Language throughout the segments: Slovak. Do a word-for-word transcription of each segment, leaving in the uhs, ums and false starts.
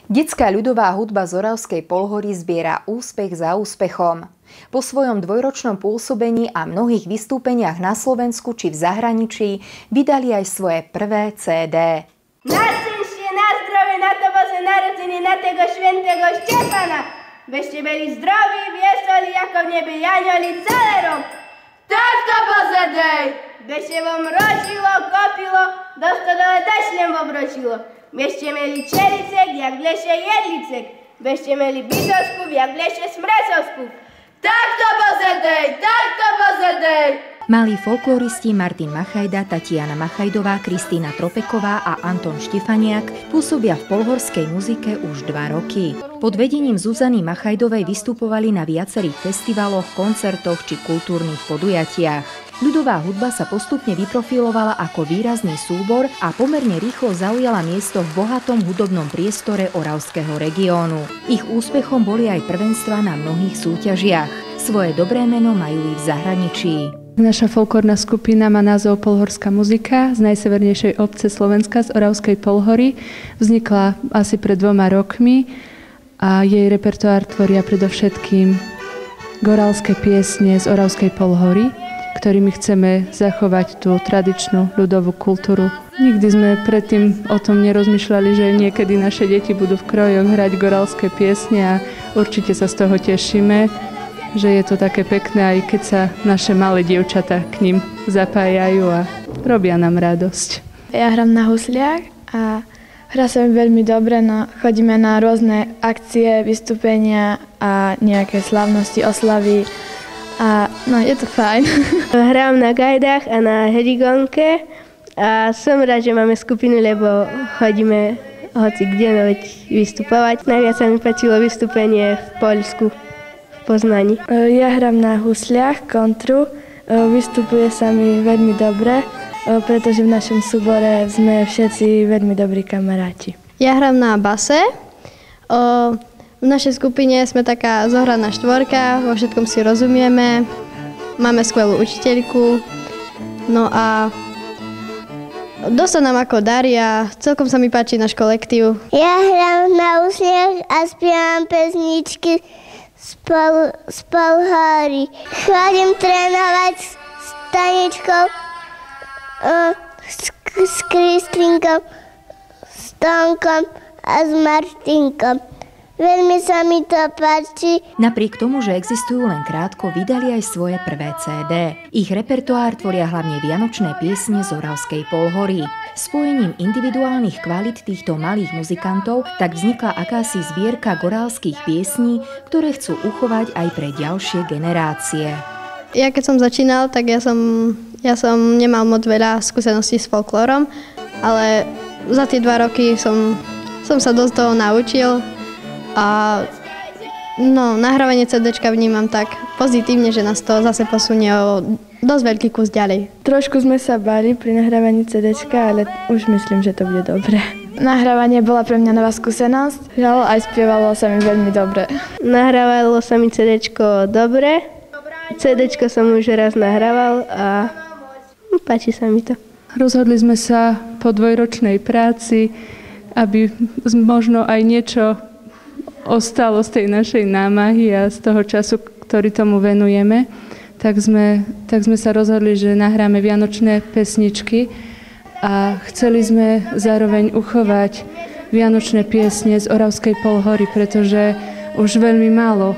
Detská ľudová hudba z Oravskej Polhory zbiera úspech za úspechom. Po svojom dvojročnom pôsobení a mnohých vystúpeniach na Slovensku či v zahraničí vydali aj svoje prvé cé dé. Najšťastie, na zdrowie, na to Boże narodzenie, na tego świętego Štefana. Byście byli zdrowi, wieseli, jako w niebie janioli cały rok. Tak to Boże dej! Byście wam rodziło, kopilo, do stodole daślem wam rodziło. Byście mieli cielicek, jak w lesie jedlicek. Byście mieli bitosków, jak w lesie smresovsków. Tak to Boże dej! Tak to Boże dej! Mali folkloristi Martin Machajda, Tatiana Machajdová, Kristína Tropeková a Anton Štefaniak pôsobia v polhorskej muzike už dva roky. Pod vedením Zuzany Machajdovej vystupovali na viacerých festivaloch, koncertoch či kultúrnych podujatiach. Ľudová hudba sa postupne vyprofilovala ako výrazný súbor a pomerne rýchlo zaujala miesto v bohatom hudobnom priestore oravského regiónu. Ich úspechom boli aj prvenstvá na mnohých súťažiach. Svoje dobré meno majú i v zahraničí. Naša folklórna skupina má názov Polhorská muzika z najsevernejšej obce Slovenska, z Oravskej Polhory. Vznikla asi pred dvoma rokmi a jej repertoár tvoria predovšetkým goralské piesne z Oravskej Polhory, ktorými chceme zachovať tú tradičnú ľudovú kultúru. Nikdy sme predtým o tom nerozmýšľali, že niekedy naše deti budú v krojoch hrať goralské piesne a určite sa z toho tešíme, že je to také pekné, aj keď sa naše malé dievčatá k ním zapájajú a robia nám radosť. Ja hram na husliach a hra sa mi veľmi dobre, no chodíme na rôzne akcie, vystúpenia a nejaké slavnosti, oslavy a no je to fajn. Hrám na gajdách a na hedigonke a som rád, že máme skupinu, lebo chodíme hoci kde vystupovať. Najviac sa mi páčilo vystúpenie v Poľsku. Poznaní. Ja hram na husliach, kontru. Vystupuje sa mi veľmi dobre, pretože v našom súbore sme všetci veľmi dobrí kamaráti. Ja hram na base. V našej skupine sme taká zohraná štvorka, vo všetkom si rozumieme. Máme skvelú učiteľku. No a dosť sa nám ako darí a celkom sa mi páči náš kolektív. Ja hram na husliach a spievam pesničky z Polhory. Chodím trénovať s Taničkou, s, s Kristínkou, s Tonkom a s Martinkom. Veľmi sa mi to páči. Napriek tomu, že existujú len krátko, vydali aj svoje prvé cé dé. Ich repertoár tvoria hlavne vianočné piesne z Oravskej Polhory. Spojením individuálnych kvalít týchto malých muzikantov tak vznikla akási zbierka gorálskych piesní, ktoré chcú uchovať aj pre ďalšie generácie. Ja keď som začínal, tak ja som, ja som nemal moc veľa skúseností s folklórom, ale za tie dva roky som, som sa dosť toho naučil. A no, nahrávanie cé déčka vnímam tak pozitívne, že nás to zase posunie o dosť veľký kus ďalej. Trošku sme sa báli pri nahrávaní cé déčka, ale už myslím, že to bude dobre. Nahrávanie bola pre mňa nová skúsenosť, ale aj spievalo sa mi veľmi dobre. Nahrávalo sa mi cé déčko dobre. cé déčko som už raz nahrával a páči sa mi to. Rozhodli sme sa po dvojročnej práci, aby možno aj niečo ostalo z tej našej námahy a z toho času, ktorý tomu venujeme, tak sme, tak sme sa rozhodli, že nahráme vianočné pesničky a chceli sme zároveň uchovať vianočné piesne z Oravskej Polhory, pretože už veľmi málo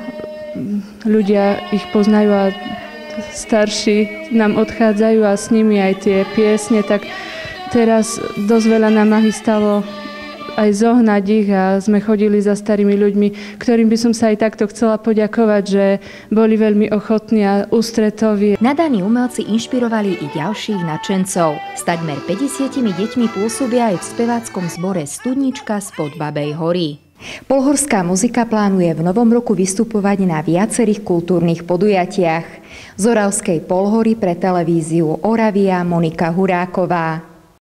ľudia ich poznajú a starší nám odchádzajú a s nimi aj tie piesne, tak teraz dosť veľa námahy stalo aj zohnať ich a sme chodili za starými ľuďmi, ktorým by som sa aj takto chcela poďakovať, že boli veľmi ochotní a ústretoví. Nadaní umelci inšpirovali i ďalších nadšencov. S takmer päťdesiatimi deťmi pôsobia aj v speváckom zbore Studnička spod Babej hory. Polhorská muzika plánuje v novom roku vystupovať na viacerých kultúrnych podujatiach. Z Oravskej Polhory pre televíziu Oravia Monika Huráková.